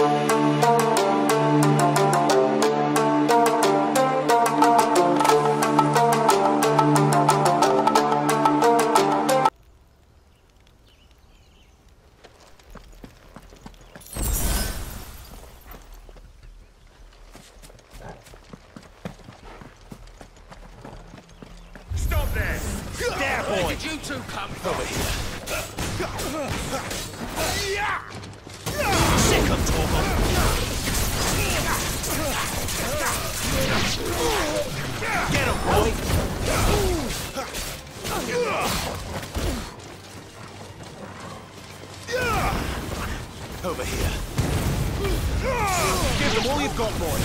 Over here. Give them all you've got, boy.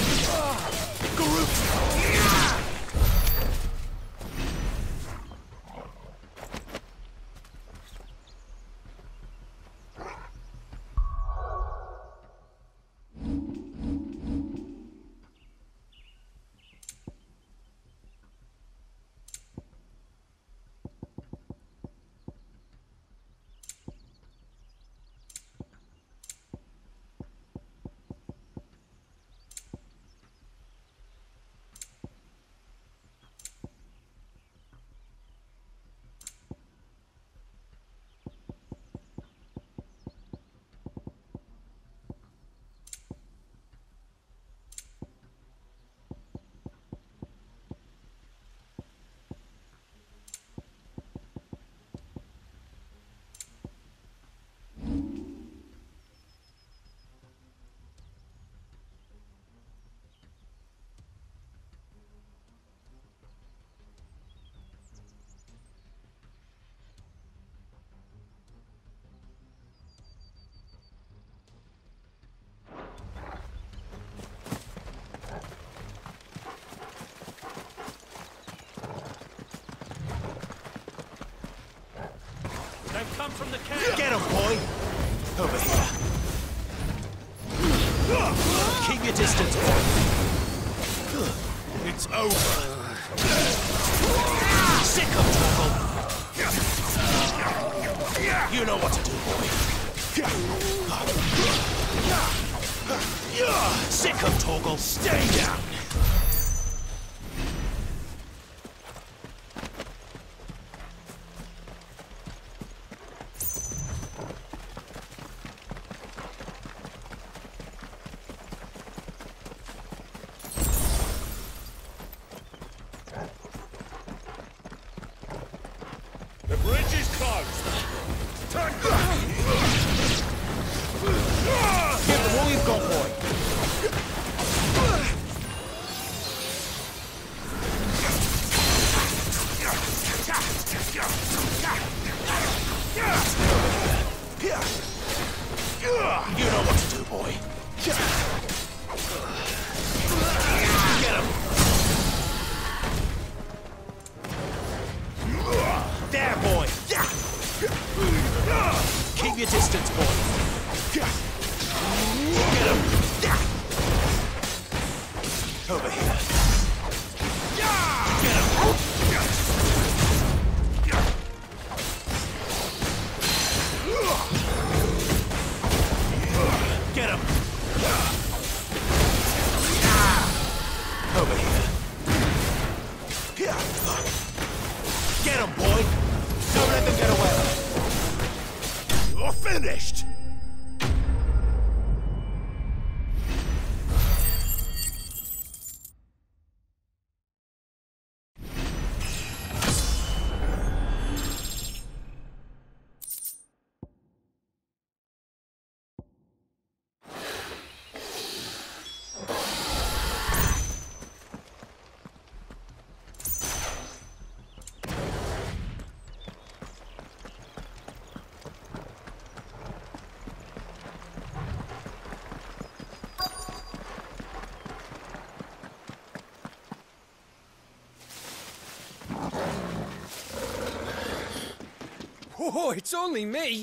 Come from the camp. Get him, boy! Over here. Keep your distance, boy. It's over. Sick of Torgal. You know what to do, boy. Sick of Torgal. Stay down. The bridge is closed. Turn back. Give them all you've got, boy. You know what to do, boy. Get him. There, boy! Keep your distance, boy. Get him! Over here. Get him! Get him! Over here. Get him, boy! Don't let them get away! You're finished! Oh, it's only me.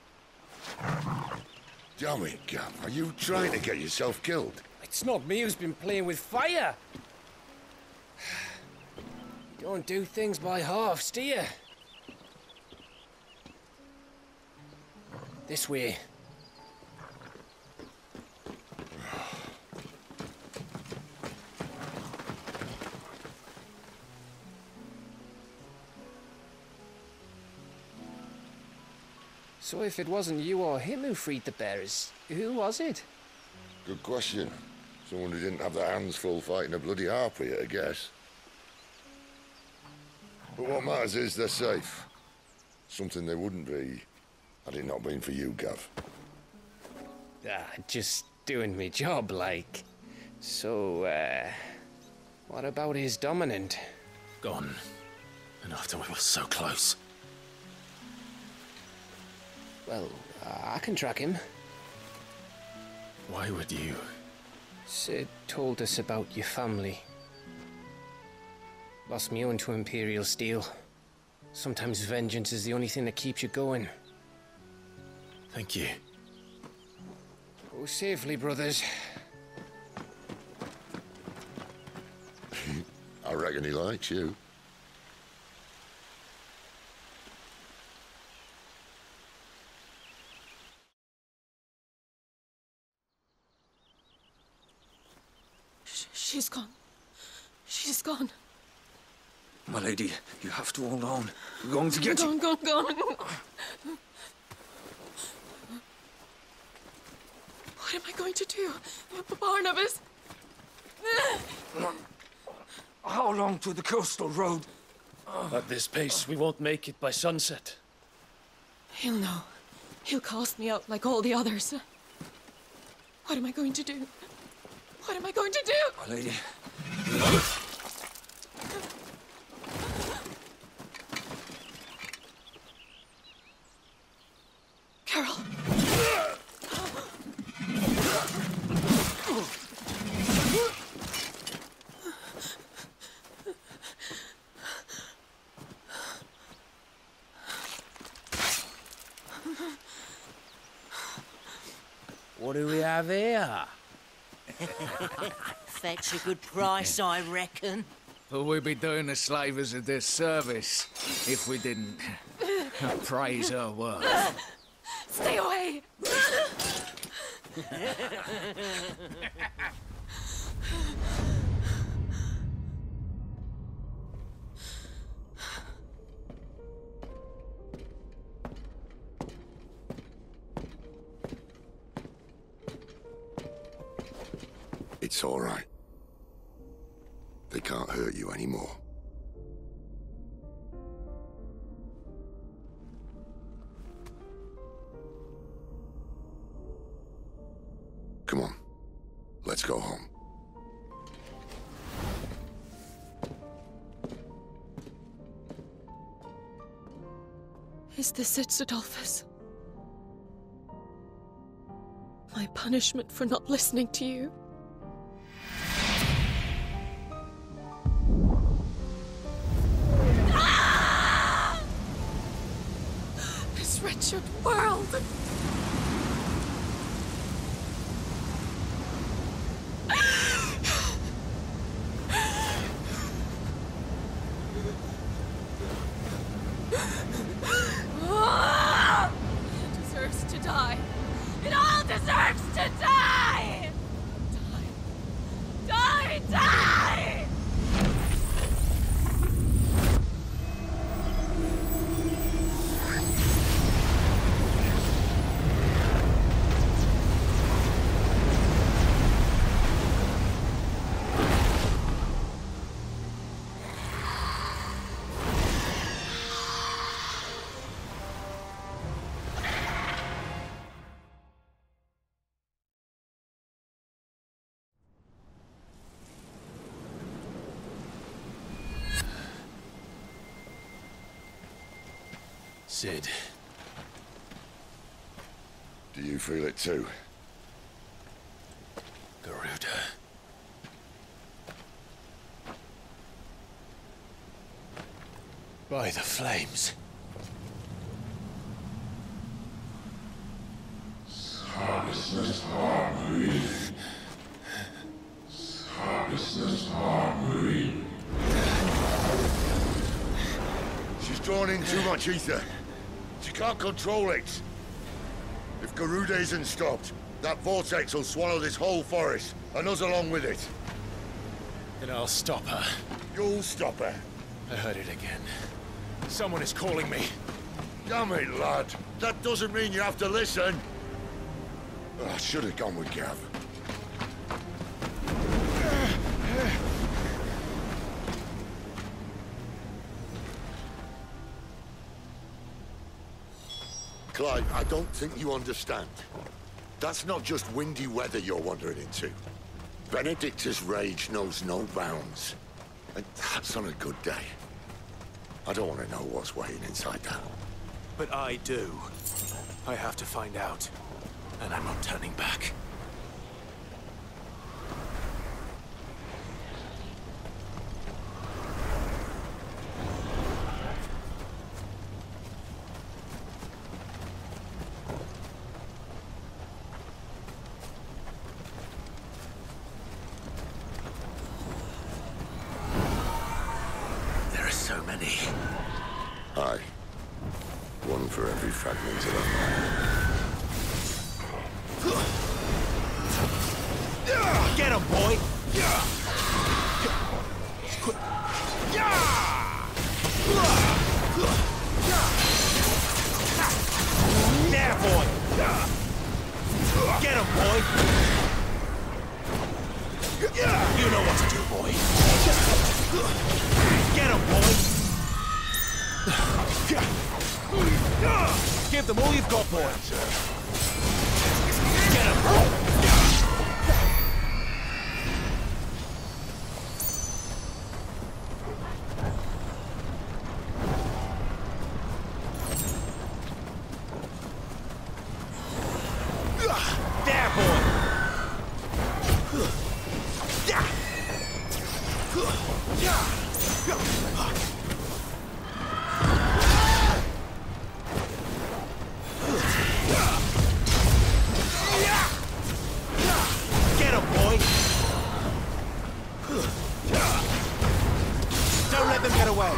Damn it, Gav. Are you trying to get yourself killed? It's not me who's been playing with fire. Don't do things by halves, do you? This way. So if it wasn't you or him who freed the bearers, who was it? Good question. Someone who didn't have their hands full fighting a bloody harpy, I guess. But what matters is they're safe. Something they wouldn't be had it not been for you, Gav. Just doing me job, like. So, what about his dominant? Gone. And after we were so close. Well, I can track him. Why would you? Sid told us about your family. Lost me own to Imperial Steel. Sometimes vengeance is the only thing that keeps you going. Thank you. Go safely, brothers. I reckon he likes you. She's gone. She's gone. My lady, you have to hold on. We're going to get you. Gone. What am I going to do? Barnabas? How long to the coastal road? At this pace, we won't make it by sunset. He'll know. He'll cast me out like all the others. What am I going to do? What am I going to do? My lady. Carol. What do we have here? Fetch a good price, I reckon. But we'd be doing the slavers a disservice if we didn't praise her work. Stay away! It's all right. They can't hurt you anymore. Come on. Let's go home. Is this it, Adolphus? My punishment for not listening to you? This wretched world! It deserves to die. It all deserves to die! Die! Die! Die! Sid. Do you feel it too? Garuda. By the flames. She's drawn in too much ether. She can't control it. If Garuda isn't stopped, that vortex will swallow this whole forest, and us along with it. Then I'll stop her. You'll stop her. I heard it again. Someone is calling me. Damn it, lad. That doesn't mean you have to listen. Oh, I should have gone with Gav. Clive, I don't think you understand. That's not just windy weather you're wandering into. Benedictus' rage knows no bounds. And that's on a good day. I don't want to know what's waiting inside that. But I do. I have to find out. And I'm not turning back. There are so many. Aye. One for every fragment of a mind. Get him, boy! There, boy! Get him, boy! You know what to do, boy. Get him, boy! Give them all you've got, boy. Get him, boy! There, boy! Get him, boy! Don't let them get away!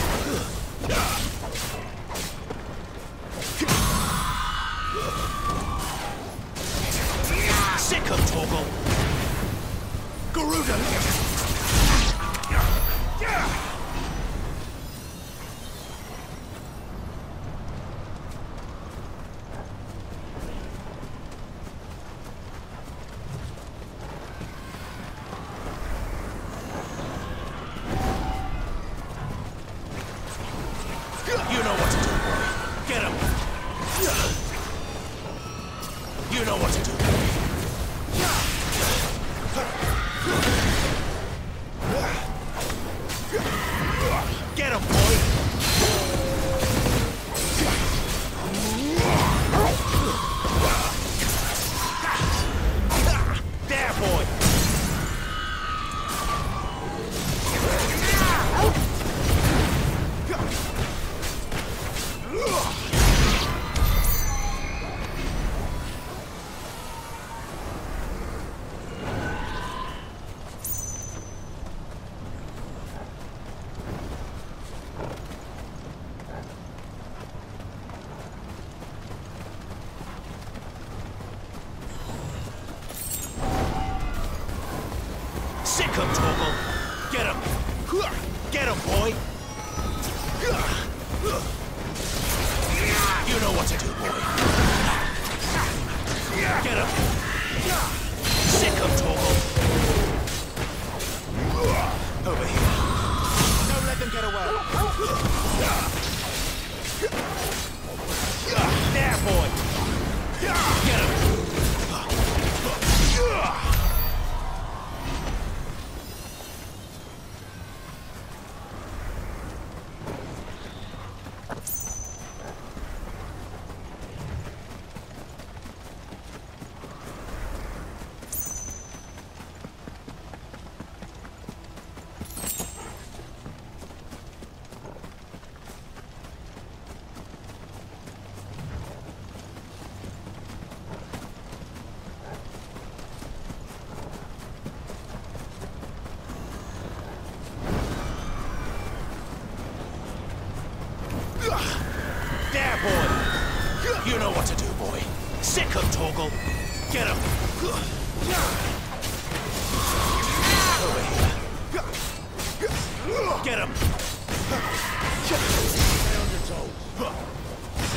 Sick of Torgal! Garuda! You know what to do, boy. Get him! You know what to do, boy. Get him, boy! There, boy! Sick of Torgal! Get him! Get him, boy! You know what to do, boy. Get him! Sick of Torgal! Over here. Don't let them get away. There, boy! Get him! There, boy! You know what to do, boy. Sick of Torgal! Get him! Over here. Get him! Stay on your toes.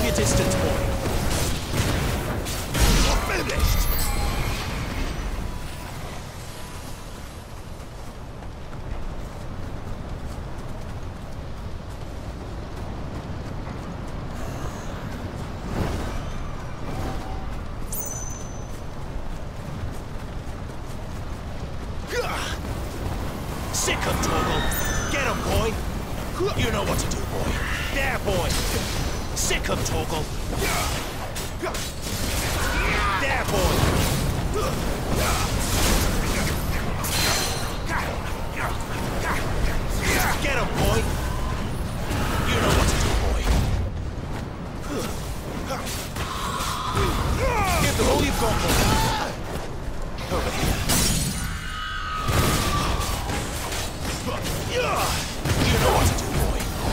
your distance, boy. You're finished! Sick of Torgal. Get him, boy. You know what to do, boy. There, boy. Sick of Torgal. There, boy. Get him, boy. You know what to do, boy. Give them all you've got, boy. Over here. You know what to do, boy.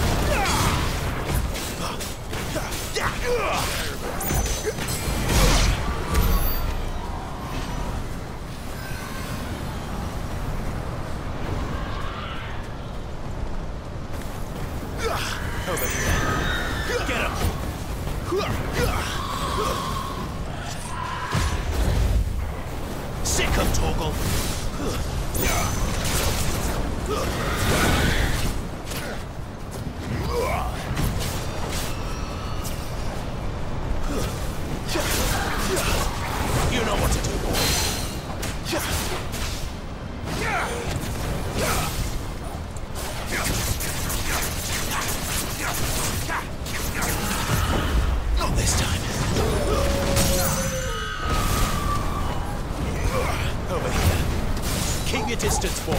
Over here. Get him. Sick of Torgal. You know what to do, boy. Not this time. Over here. Keep your distance, boy.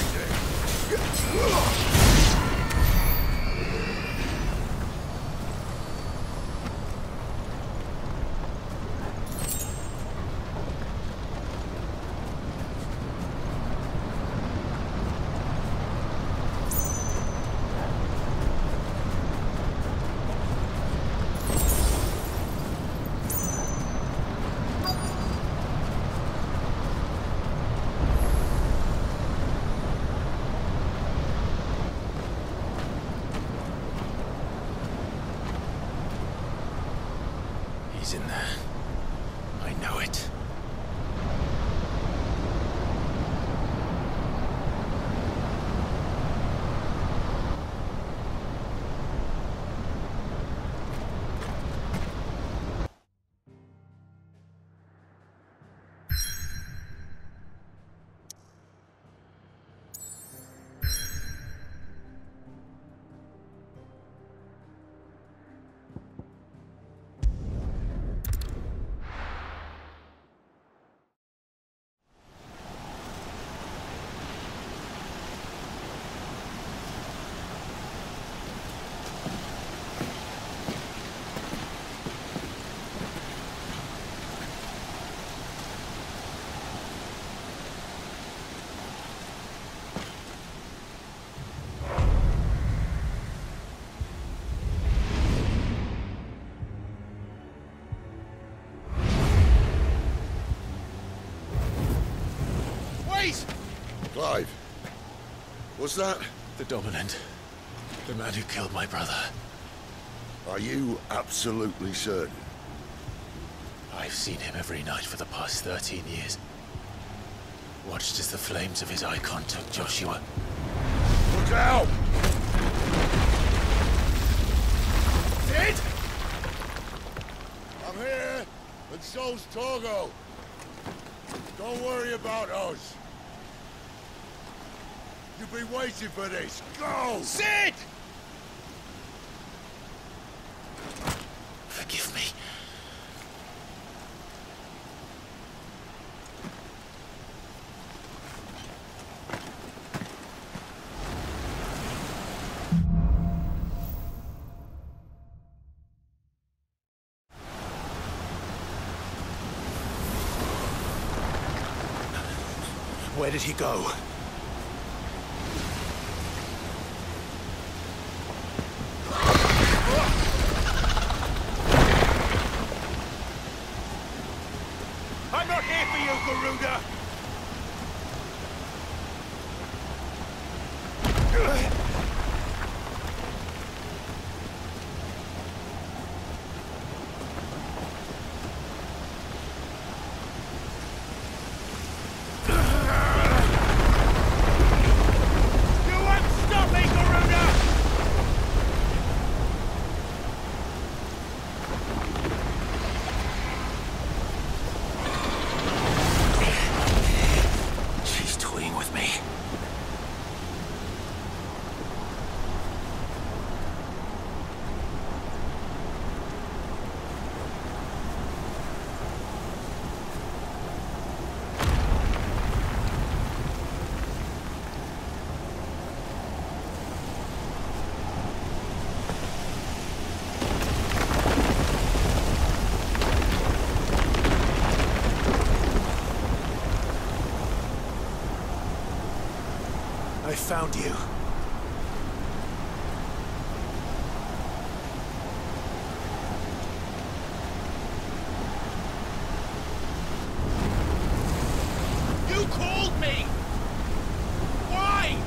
He's in there. I know it. Clive, was that? The Dominant. The man who killed my brother. Are you absolutely certain? I've seen him every night for the past 13 years. Watched as the flames of his icon took Joshua. Look out! Dead? I'm here, and so's Torgal. Don't worry about us. You've been waiting for this. Go! Sid! Forgive me. Where did he go? I'm not here for you, Garuda! found you. You called me! Why?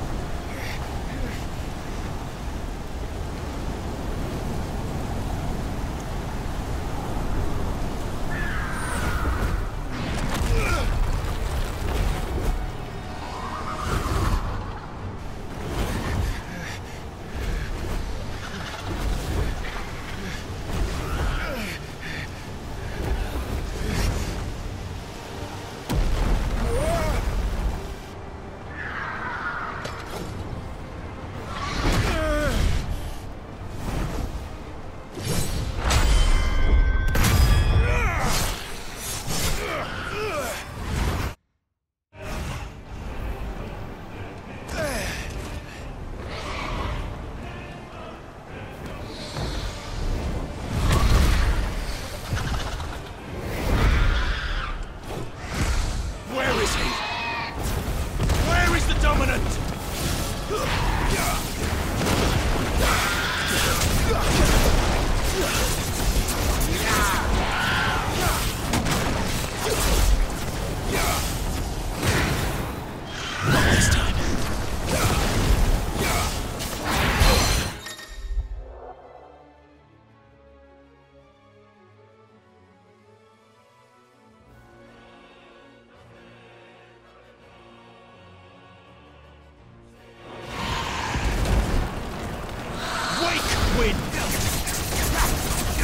Where is he? Where is the dominant? Not this time. Wake, wind!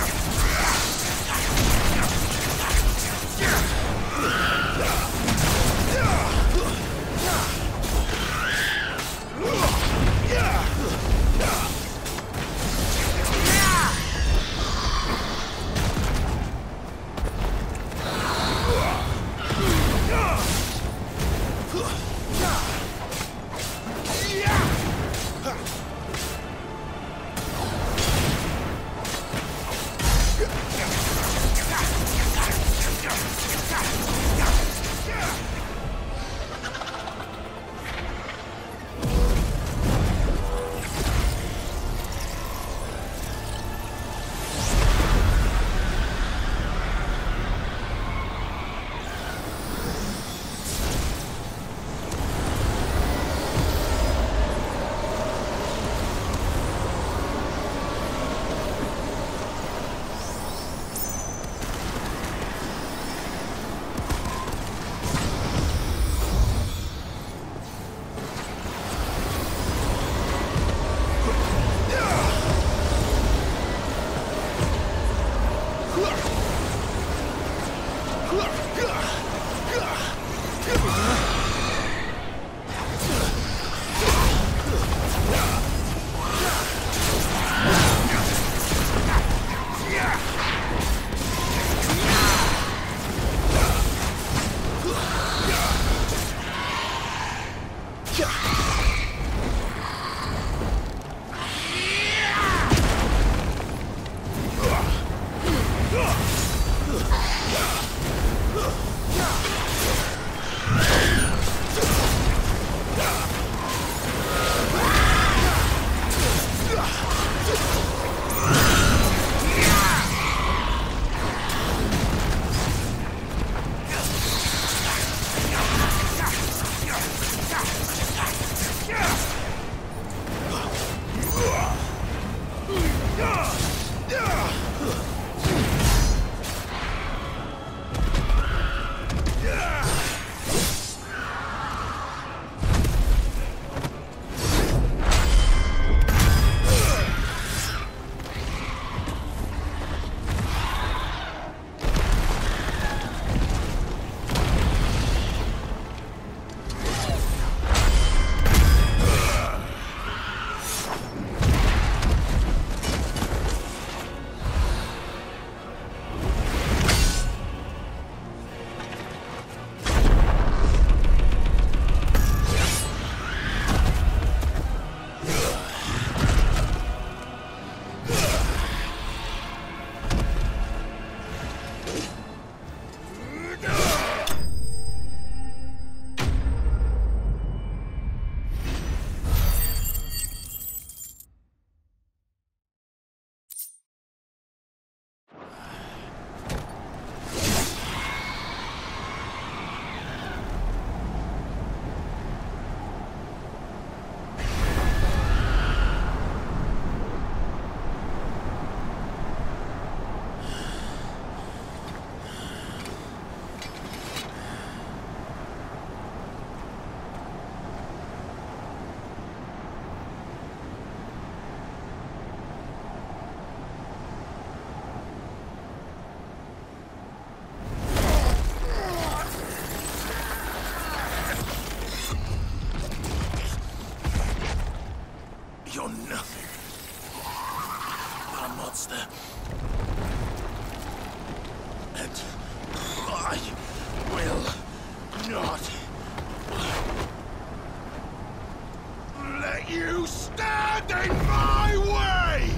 master. And I will not let you stand in my way!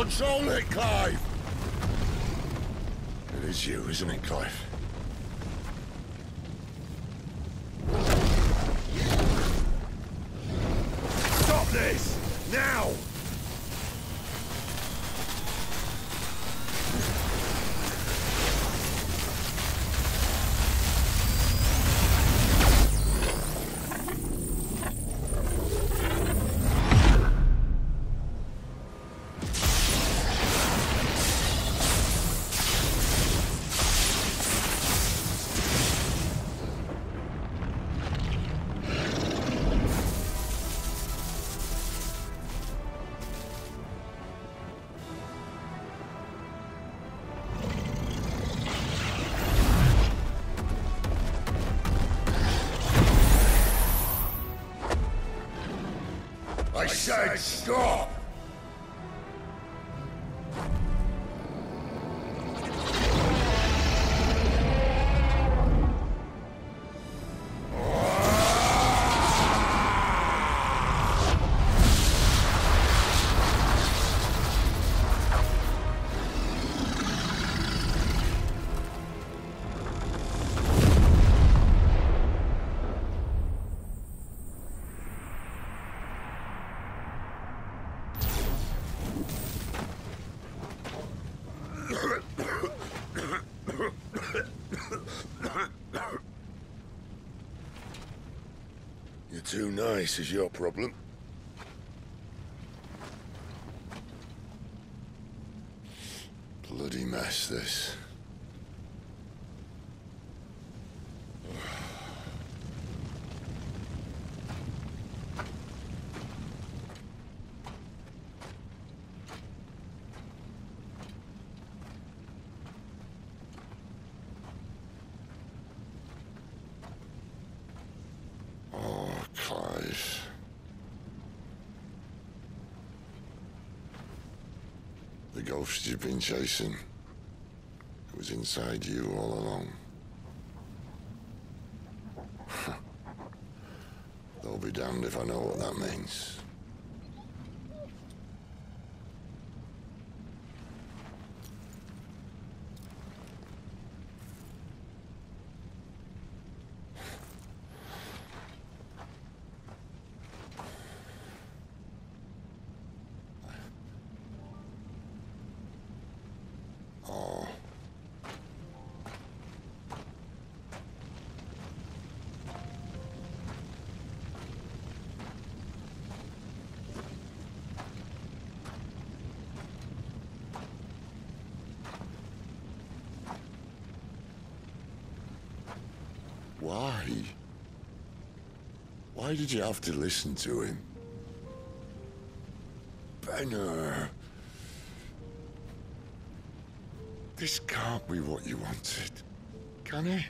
Control it, Clive! It is you, isn't it, Clive? Stop this! Now! I said stop! You're too nice is your problem. Bloody mess, this. Clive. The ghost you've been chasing, it was inside you all along. They'll be damned if I know what that means. Why? Why did you have to listen to him? Benner. This can't be what you wanted, can it?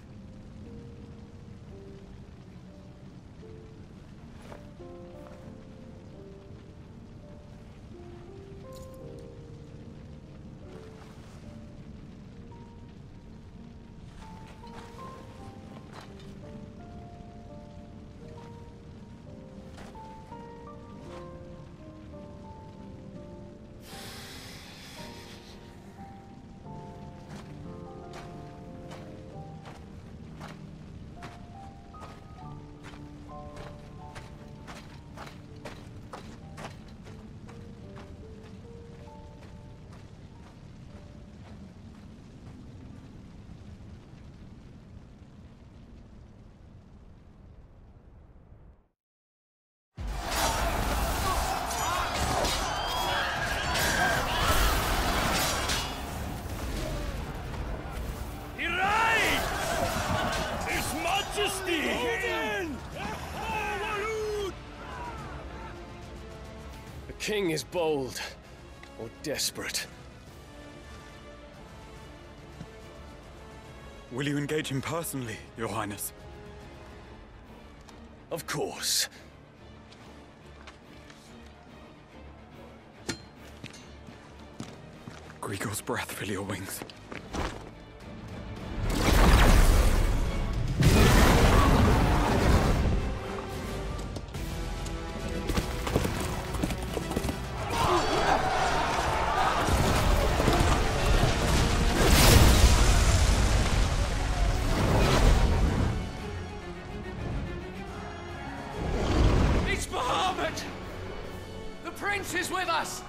The king is bold or desperate. Will you engage him personally, Your Highness? Of course. Grigor's breath fill your wings. Benedictus is with us!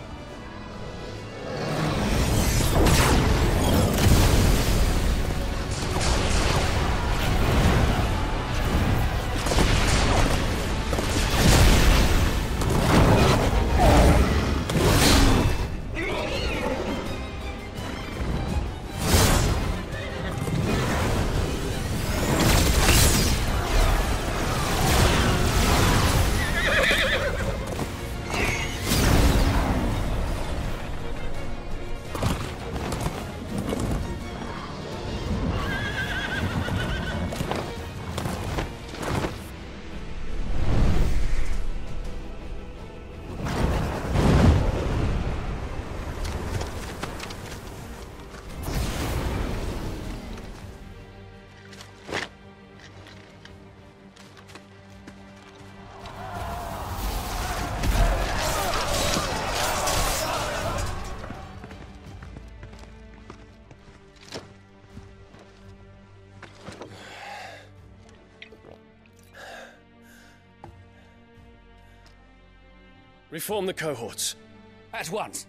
Reform the cohorts. At once.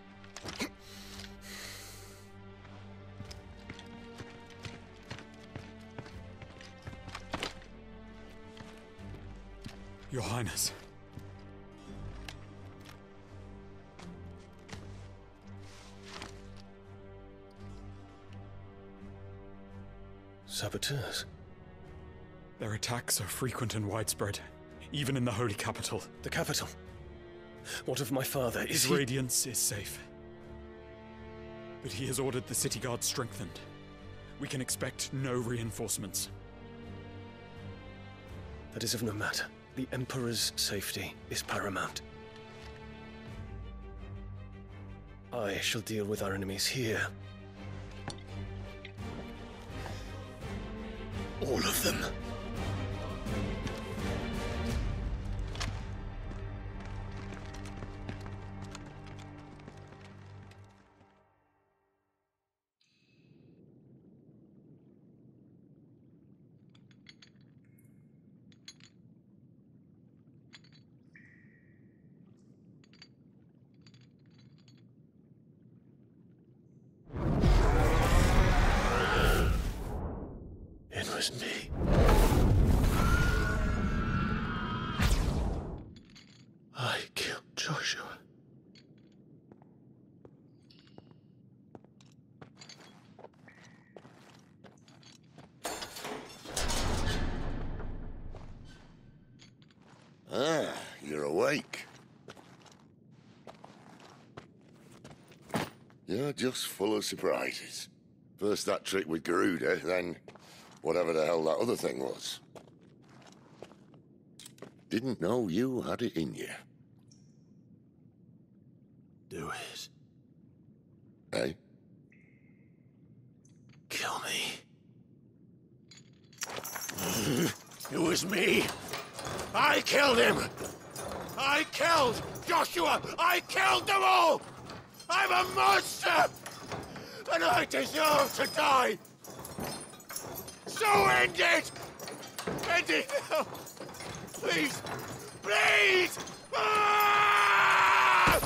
Your Highness. Saboteurs. Their attacks are frequent and widespread, even in the Holy Capital. The capital. What of my father? His radiance is safe. But he has ordered the city guard strengthened. We can expect no reinforcements. That is of no matter. The Emperor's safety is paramount. I shall deal with our enemies here. All of them. It was me. I killed Joshua. Ah, you're awake. You're just full of surprises. First that trick with Garuda, then whatever the hell that other thing was. Didn't know you had it in you. Do it. Hey? Kill me. It was me. I killed him. I killed Joshua. I killed them all. I'm a monster. And I deserve to die. So end it. End it now. Please. Please. Ah!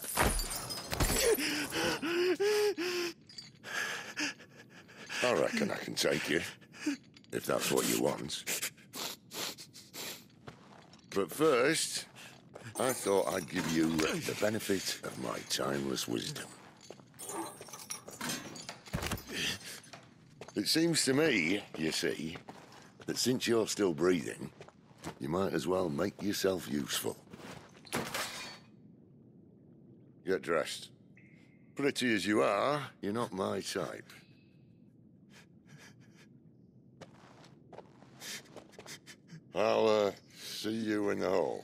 I reckon I can take you, if that's what you want. But first, I thought I'd give you the benefit of my timeless wisdom. It seems to me, you see, that since you're still breathing, you might as well make yourself useful. Get dressed. Pretty as you are, you're not my type. I'll, see you in the hall.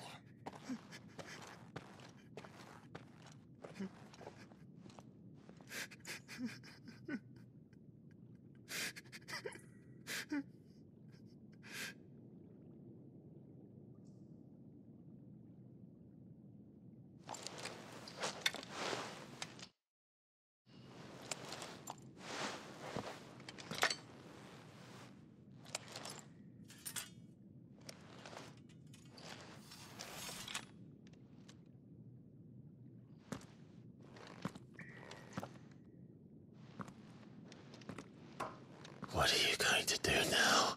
to do now?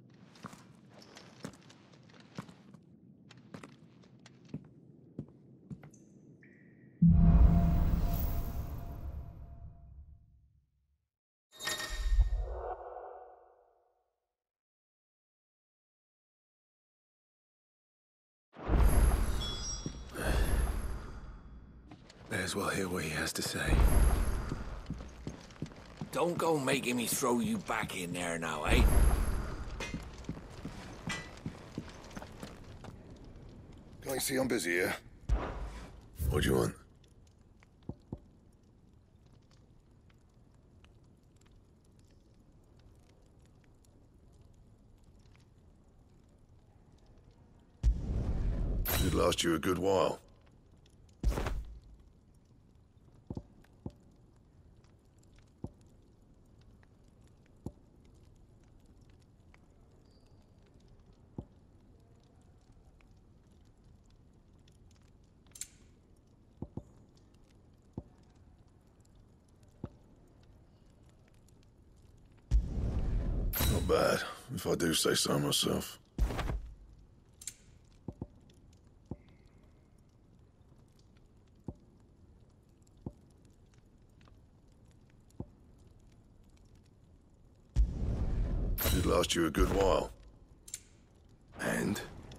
May as well hear what he has to say. Don't go making me throw you back in there now, eh? Can't you see I'm busy here? What do you want? It'd last you a good while. Not bad, if I do say so myself. It'd last you a good while. And?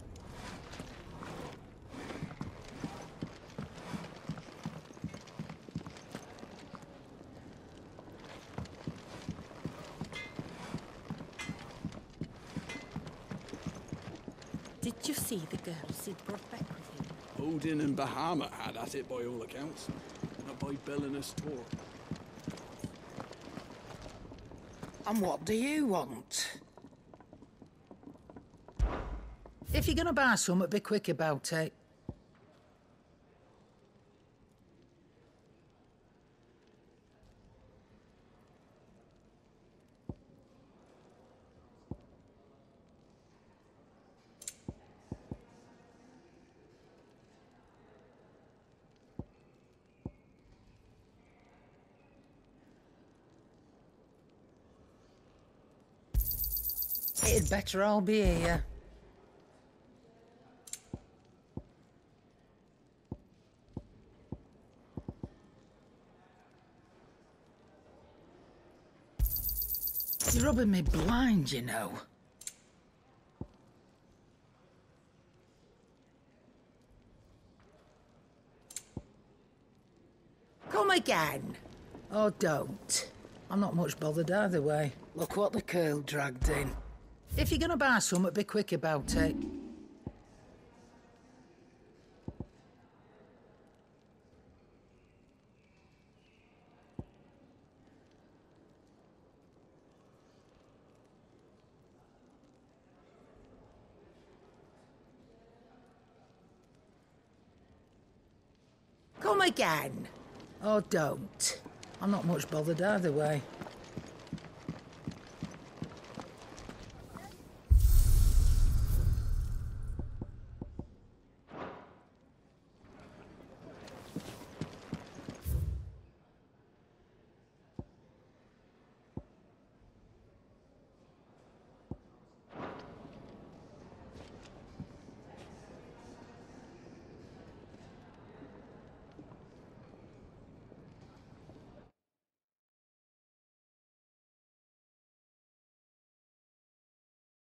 Did you see the girls he'd brought back with him? Odin and Bahamut had at it by all accounts. Not by billing us tore. And what do you want? If you're gonna buy something, be quick about it. It'd better all be here. You're rubbing me blind, you know. Come again. Or don't. I'm not much bothered either way. Look what the curl dragged in. If you're gonna buy something, be quick about it. Come again. Or don't. I'm not much bothered either way.